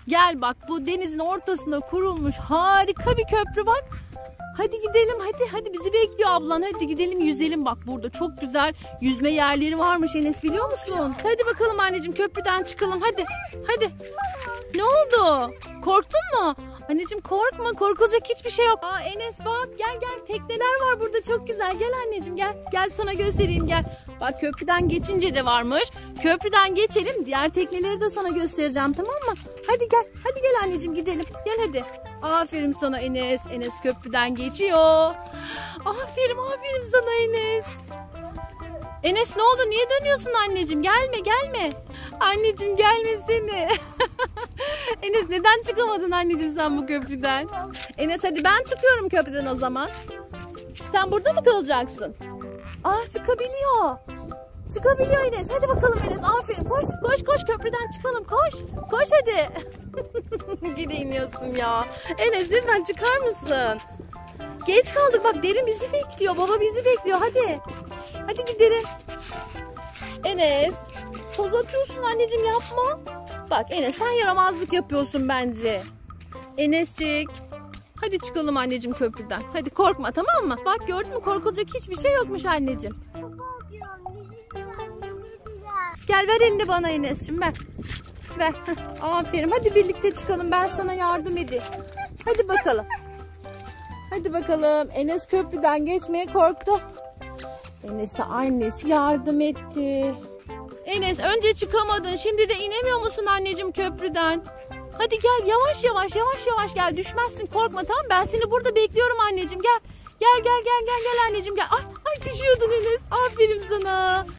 Gel bak, bu denizin ortasına kurulmuş harika bir köprü bak. Hadi gidelim, hadi bizi bekliyor ablan, hadi gidelim yüzelim, bak burada çok güzel yüzme yerleri varmış Enes, biliyor musun? Hadi bakalım anneciğim, köprüden çıkalım, hadi. Ne oldu? Korktun mu? Anneciğim korkma, korkulacak hiçbir şey yok. Aa Enes bak, gel tekneler var burada çok güzel, gel anneciğim gel sana göstereyim, gel. Bak köprüden geçince de varmış. Köprüden geçelim, diğer tekneleri de sana göstereceğim, tamam mı? Hadi gel anneciğim, gidelim, gel hadi. Aferin sana Enes. Enes köprüden geçiyor. Aferin sana Enes. Enes ne oldu? Niye dönüyorsun anneciğim? Gelme. Anneciğim gelmesene. Enes neden çıkamadın anneciğim sen bu köprüden? Enes hadi ben çıkıyorum köprüden o zaman. Sen burada mı kalacaksın? Çıkabiliyor. Çıkabiliyor Enes. Hadi bakalım Enes. Aferin. Koş köprüden çıkalım. Koş hadi. Gide iniyorsun ya. Enes lütfen çıkar mısın? Geç kaldık bak, Derin bizi bekliyor. Baba bizi bekliyor. Hadi gidelim. Enes toz atıyorsun anneciğim, yapma. Bak Enes sen yaramazlık yapıyorsun bence. Enescik. Hadi çıkalım anneciğim köprüden. Hadi korkma, tamam mı? Bak gördün mü, korkulacak hiçbir şey yokmuş anneciğim. Gel ver elini bana Enes'cim, ver. Aferin, hadi birlikte çıkalım, ben sana yardım edeyim. Hadi bakalım. Enes köprüden geçmeye korktu. Enes'e annesi yardım etti. Enes önce çıkamadın, şimdi de inemiyor musun anneciğim köprüden? Hadi gel, yavaş gel, düşmezsin, korkma, tamam, ben seni burada bekliyorum anneciğim, gel anneciğim gel. Ay düşüyordun Enes, aferin sana.